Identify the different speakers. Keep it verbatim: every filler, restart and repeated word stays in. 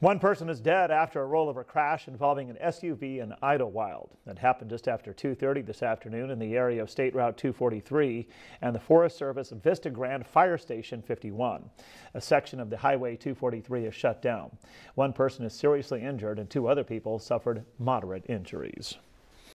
Speaker 1: One person is dead after a rollover crash involving an S U V in Idyllwild. That happened just after two thirty this afternoon in the area of State Route two forty-three and the Forest Service Vista Grande Fire Station fifty-one. A section of the Highway two forty-three is shut down. One person is seriously injured and two other people suffered moderate injuries.